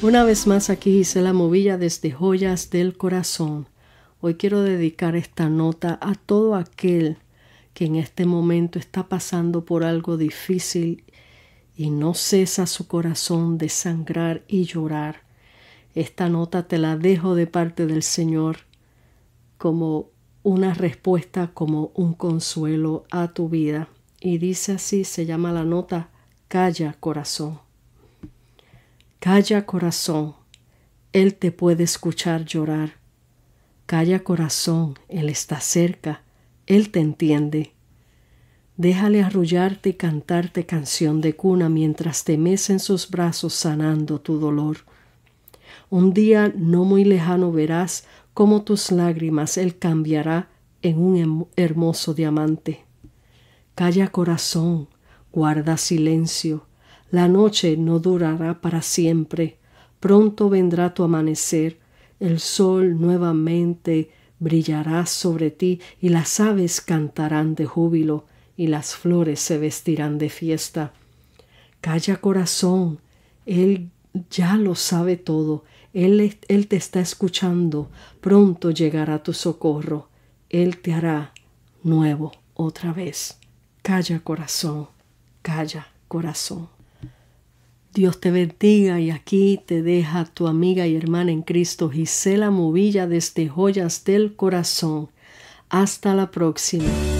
Una vez más aquí Gisela Movilla desde Joyas del Corazón. Hoy quiero dedicar esta nota a todo aquel que en este momento está pasando por algo difícil y no cesa su corazón de sangrar y llorar. Esta nota te la dejo de parte del Señor como una respuesta, como un consuelo a tu vida. Y dice así, se llama la nota Calla Corazón. Calla corazón, Él te puede escuchar llorar. Calla corazón, Él está cerca, Él te entiende. Déjale arrullarte y cantarte canción de cuna mientras te mece en sus brazos sanando tu dolor. Un día no muy lejano verás cómo tus lágrimas Él cambiará en un hermoso diamante. Calla corazón, guarda silencio. La noche no durará para siempre, pronto vendrá tu amanecer, el sol nuevamente brillará sobre ti y las aves cantarán de júbilo y las flores se vestirán de fiesta. Calla corazón, Él ya lo sabe todo, Él te está escuchando, pronto llegará tu socorro, Él te hará nuevo otra vez. Calla corazón, calla corazón. Dios te bendiga y aquí te deja tu amiga y hermana en Cristo Gisela Movilla desde Joyas del Corazón. Hasta la próxima.